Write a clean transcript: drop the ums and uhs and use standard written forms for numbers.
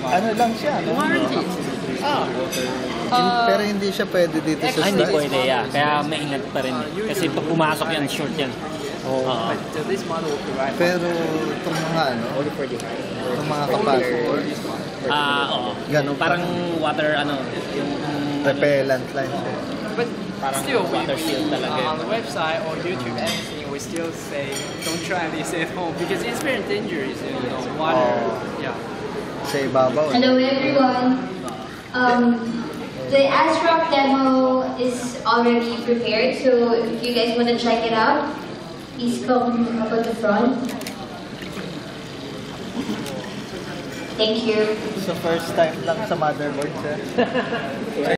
Ano lang siya, no? Warranty. Pero hindi siya pwede dito sa Hindi pwede, kaya maingat pa rin. Kasi pag pumasok yan, short yan. Pero itong mga itong mga capacitor. Oo. Parang water, yung repellent lang siya. But parang still, water shield talaga. on the website or YouTube, anything, we still say don't try this at home because it's very dangerous. Water. Sa ibabaw. Hello everyone. The ASRock demo is already prepared, so if you guys want to check it out, please come up at the front. Thank you. So first time lang sa motherboard, sir.